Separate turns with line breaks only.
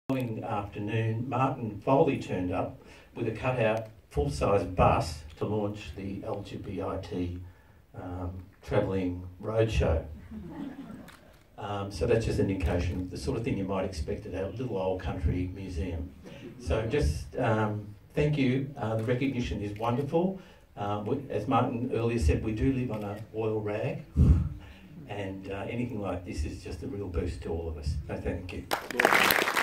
following afternoon, Martin Foley turned up with a cutout full-size bus to launch the LGBIT travelling roadshow. So that's just an indication of the sort of thing you might expect at our little old country museum. So just thank you. The recognition is wonderful. As Martin earlier said, we do live on an oil rag, and anything like this is just a real boost to all of us. So thank you.